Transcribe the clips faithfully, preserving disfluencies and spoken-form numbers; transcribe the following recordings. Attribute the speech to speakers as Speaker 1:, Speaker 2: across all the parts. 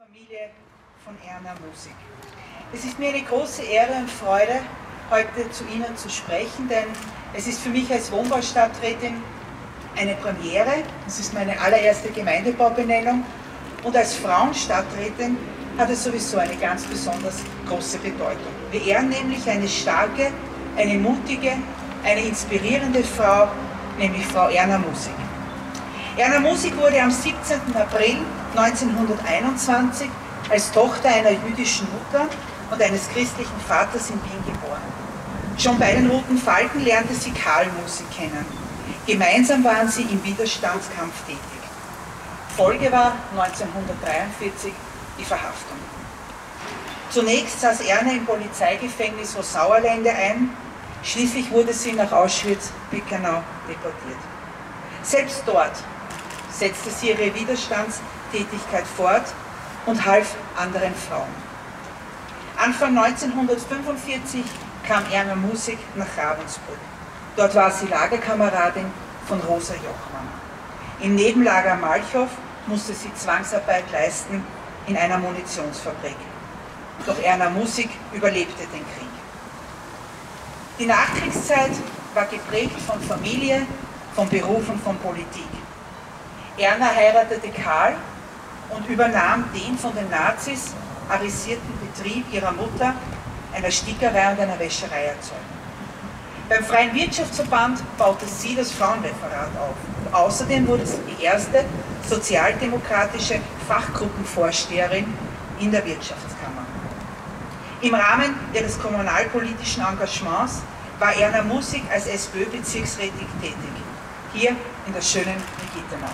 Speaker 1: Familie von Erna Musig. Es ist mir eine große Ehre und Freude, heute zu Ihnen zu sprechen, denn es ist für mich als Wohnbaustadträtin eine Premiere. Es ist meine allererste Gemeindebaubenennung und als Frauenstadträtin hat es sowieso eine ganz besonders große Bedeutung. Wir ehren nämlich eine starke, eine mutige, eine inspirierende Frau, nämlich Frau Erna Musig. Erna Musig wurde am siebzehnten April neunzehnhunderteinundzwanzig als Tochter einer jüdischen Mutter und eines christlichen Vaters in Wien geboren. Schon bei den Roten Falken lernte sie Karl Musig kennen. Gemeinsam waren sie im Widerstandskampf tätig. Folge war neunzehnhundertdreiundvierzig die Verhaftung. Zunächst saß Erna im Polizeigefängnis Rossauerlände ein, schließlich wurde sie nach Auschwitz-Birkenau deportiert. Selbst dort setzte sie ihre Widerstandstätigkeit fort und half anderen Frauen. Anfang neunzehnhundertfünfundvierzig kam Erna Musig nach Ravensbrück. Dort war sie Lagerkameradin von Rosa Jochmann. Im Nebenlager Malchow musste sie Zwangsarbeit leisten in einer Munitionsfabrik. Doch Erna Musig überlebte den Krieg. Die Nachkriegszeit war geprägt von Familie, von Beruf und von Politik. Erna heiratete Karl und übernahm den von den Nazis arisierten Betrieb ihrer Mutter, einer Stickerei und einer Wäschereierzeugung. Beim Freien Wirtschaftsverband baute sie das Frauenreferat auf. Und außerdem wurde sie die erste sozialdemokratische Fachgruppenvorsteherin in der Wirtschaftskammer. Im Rahmen ihres kommunalpolitischen Engagements war Erna Musig als SPÖ-Bezirksrätin tätig, hier in der schönen Rigittenau.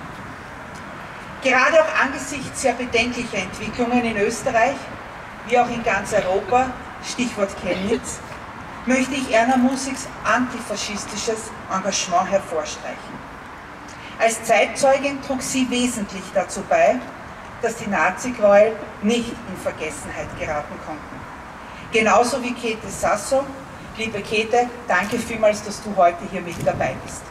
Speaker 1: Gerade auch angesichts sehr bedenklicher Entwicklungen in Österreich, wie auch in ganz Europa, Stichwort Chemnitz, möchte ich Erna Musigs antifaschistisches Engagement hervorstreichen. Als Zeitzeugin trug sie wesentlich dazu bei, dass die Nazi-Gräuel nicht in Vergessenheit geraten konnten. Genauso wie Käthe Sasso. Liebe Käthe, danke vielmals, dass du heute hier mit dabei bist.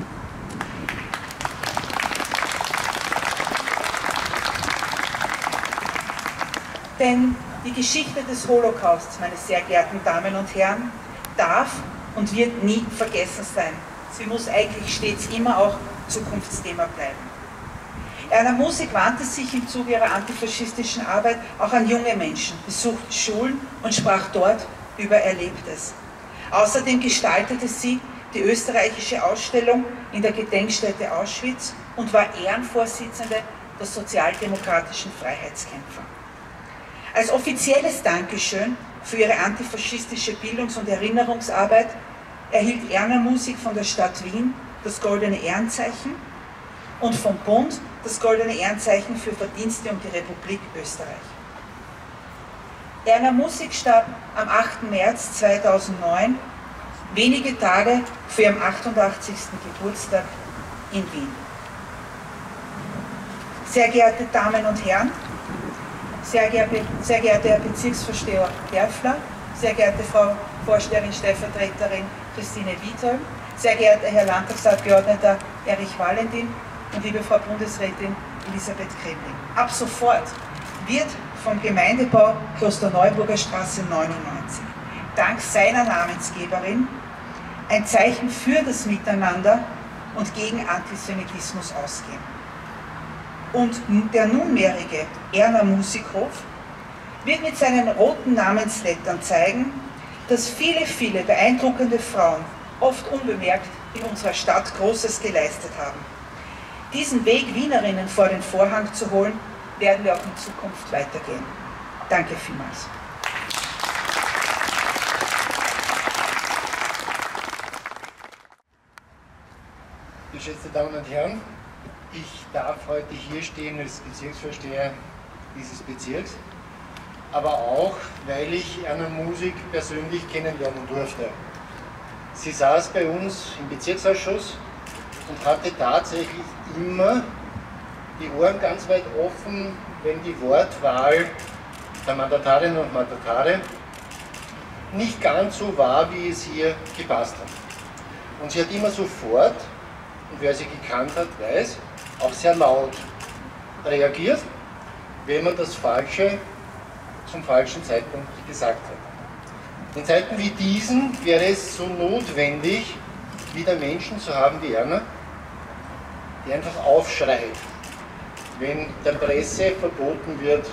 Speaker 1: Denn die Geschichte des Holocausts, meine sehr geehrten Damen und Herren, darf und wird nie vergessen sein. Sie muss eigentlich stets immer auch Zukunftsthema bleiben. Erna Musig wandte sich im Zuge ihrer antifaschistischen Arbeit auch an junge Menschen, besuchte Schulen und sprach dort über Erlebtes. Außerdem gestaltete sie die österreichische Ausstellung in der Gedenkstätte Auschwitz und war Ehrenvorsitzende der sozialdemokratischen Freiheitskämpfer. Als offizielles Dankeschön für ihre antifaschistische Bildungs- und Erinnerungsarbeit erhielt Erna Musig von der Stadt Wien das Goldene Ehrenzeichen und vom Bund das Goldene Ehrenzeichen für Verdienste um die Republik Österreich. Erna Musig starb am achten März zweitausendneun, wenige Tage vor ihrem achtundachtzigsten Geburtstag in Wien. Sehr geehrte Damen und Herren, sehr, geehr, sehr geehrter Herr Bezirksvorsteher Herfler, sehr geehrte Frau Vorsteherin Stellvertreterin Christine Wietholm, sehr geehrter Herr Landtagsabgeordneter Erich Valentin und liebe Frau Bundesrätin Elisabeth Kremling. Ab sofort wird vom Gemeindebau Klosterneuburger Straße neunundneunzig dank seiner Namensgeberin ein Zeichen für das Miteinander und gegen Antisemitismus ausgehen. Und der nunmehrige Erna Musighof wird mit seinen roten Namenslettern zeigen, dass viele, viele beeindruckende Frauen oft unbemerkt in unserer Stadt Großes geleistet haben. Diesen Weg Wienerinnen vor den Vorhang zu holen, werden wir auch in Zukunft weitergehen. Danke vielmals.
Speaker 2: Geschätzte Damen und Herren, ich darf heute hier stehen als Bezirksvorsteher dieses Bezirks, aber auch, weil ich Erna Musig persönlich kennenlernen durfte. Sie saß bei uns im Bezirksausschuss und hatte tatsächlich immer die Ohren ganz weit offen, wenn die Wortwahl der Mandatarinnen und Mandatare nicht ganz so war, wie es ihr gepasst hat. Und sie hat immer sofort, und wer sie gekannt hat, weiß, auch sehr laut reagiert wenn man das Falsche zum falschen Zeitpunkt gesagt hat. In Zeiten wie diesen wäre es so notwendig, wieder Menschen zu haben wie Erna, die einfach aufschreit, wenn der Presse verboten wird,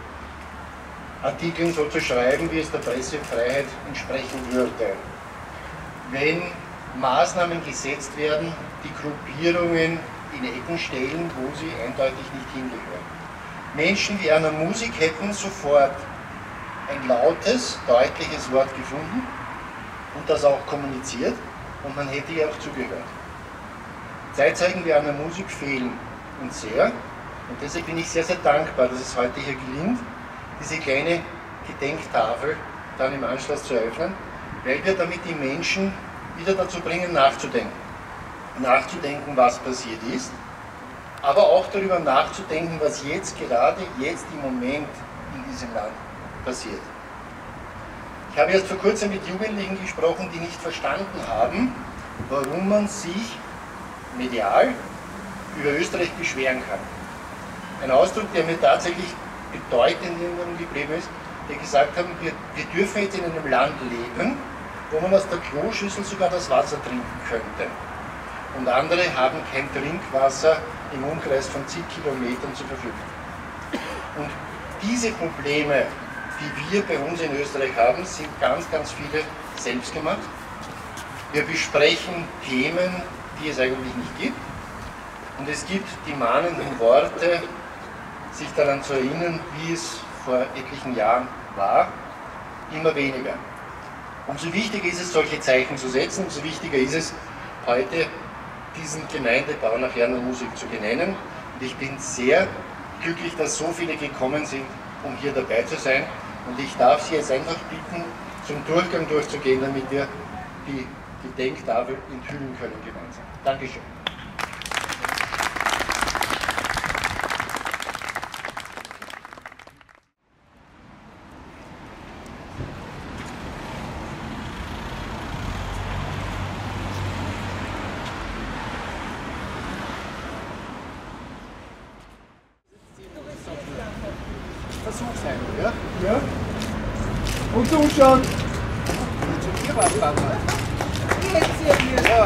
Speaker 2: Artikeln so zu schreiben, wie es der Pressefreiheit entsprechen würde. Wenn Maßnahmen gesetzt werden, die Gruppierungen in Ecken stellen, wo sie eindeutig nicht hingehören. Menschen wie Erna Musik hätten sofort ein lautes, deutliches Wort gefunden und das auch kommuniziert und man hätte ihr auch zugehört. Zeitzeugen wie Erna Musik fehlen uns sehr und deshalb bin ich sehr, sehr dankbar, dass es heute hier gelingt, diese kleine Gedenktafel dann im Anschluss zu eröffnen, weil wir damit die Menschen wieder dazu bringen, nachzudenken. Nachzudenken, was passiert ist, aber auch darüber nachzudenken, was jetzt gerade, jetzt im Moment in diesem Land passiert. Ich habe erst vor kurzem mit Jugendlichen gesprochen, die nicht verstanden haben, warum man sich medial über Österreich beschweren kann. Ein Ausdruck, der mir tatsächlich bedeutend in Erinnerung geblieben ist, die gesagt haben, wir, wir dürfen jetzt in einem Land leben, wo man aus der Kloschüssel sogar das Wasser trinken könnte. Und andere haben kein Trinkwasser im Umkreis von zig Kilometern zur Verfügung. Und diese Probleme, die wir bei uns in Österreich haben, sind ganz, ganz viele selbst gemacht. Wir besprechen Themen, die es eigentlich nicht gibt. Und es gibt die mahnenden Worte, sich daran zu erinnern, wie es vor etlichen Jahren war, immer weniger. Umso wichtiger ist es, solche Zeichen zu setzen, umso wichtiger ist es, heute diesen Gemeindebau nach Erna Musik zu benennen. Und ich bin sehr glücklich, dass so viele gekommen sind, um hier dabei zu sein. Und ich darf Sie jetzt einfach bitten, zum Durchgang durchzugehen, damit wir die Gedenktafel enthüllen können gemeinsam. Dankeschön. Versuchshaltung, ja?
Speaker 3: Ja. Und zuschauen.
Speaker 2: Zu dir was, Papa.
Speaker 1: Jetzt hier mir.
Speaker 2: Ja.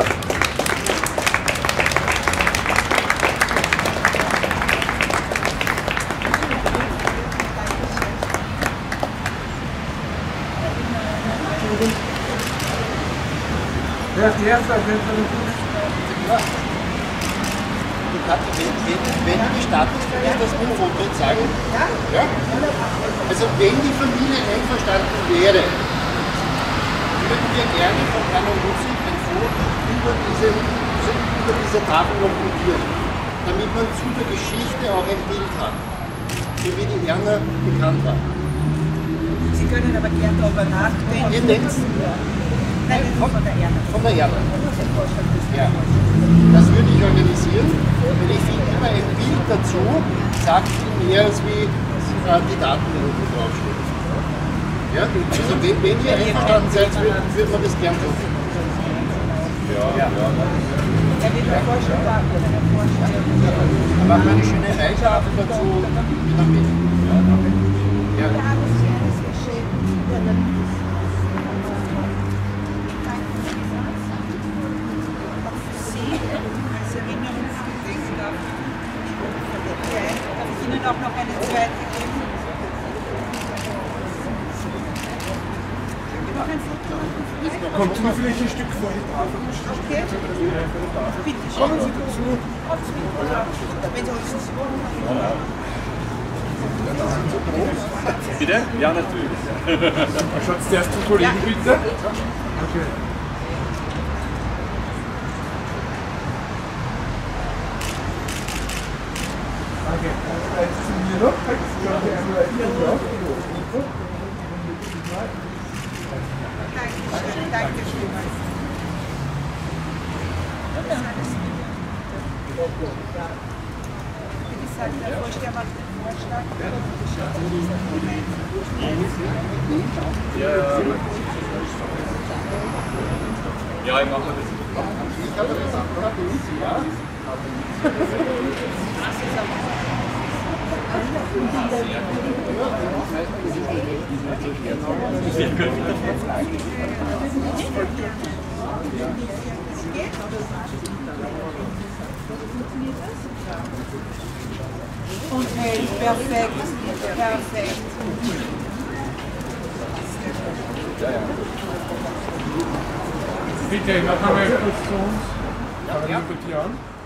Speaker 3: Wer ist die erste?
Speaker 2: Ja. Du kannst, wenn, wenn, wenn du gestartet bist, das mit dem Foto jetzt sagen.
Speaker 1: Ja?
Speaker 2: Ja? Also wenn die Familie einverstanden wäre, würden wir gerne von Erna Musik ein Foto über diese, über diese Tafel noch montieren, damit man zu der Geschichte auch ein Bild hat, wie die Erna bekannt war.
Speaker 1: Sie können aber gerne darüber nachdenken.
Speaker 2: Ihr denkt?
Speaker 1: Nein, von der Erna.
Speaker 2: Von der Erna. Ja. Das würde ich organisieren, weil ich finde immer ein Bild dazu sagt viel mehr als wie äh, die Daten, die unten draufstehen. Ja? Also wenn, wenn ihr einverstanden seid, würde würd man das gern tun. Ja, ja.
Speaker 1: Er wird mir Vorschlag machen, oder eine Vorschlag.
Speaker 2: Dann machen wir eine schöne Reitafel dazu wieder mit. Ja.
Speaker 1: Ja, das wäre sehr schön. Ja, dann als Erinnerungsgedenktafel. Darf ich Ihnen auch noch eine zweite geben? Noch ein Foto machen?
Speaker 3: Kommt Sie vielleicht ein Stück vor die Tafel?
Speaker 1: Okay. Bitte schön.
Speaker 3: Kommen Sie dazu.
Speaker 1: Aufs Mikro, ja. Wenn Sie uns das wollen.
Speaker 4: Bitte? Ja, natürlich.
Speaker 3: Schaut zuerst zum Kollegen,
Speaker 1: Ja.
Speaker 3: bitte. Okay. Danke. Eins zu mir noch. Ich glaube, einmal hier drauf.
Speaker 1: Dankeschön, Dankeschön. Wie gesagt, der Vorsteher macht den Vorschlag.
Speaker 4: Ja, ja. Ja, ich mache das.
Speaker 2: Ich habe das auch ja.
Speaker 1: Und hält, perfekt, perfekt.
Speaker 3: Bitte, noch einmal kurz zu uns. Fangen wir mit dir an.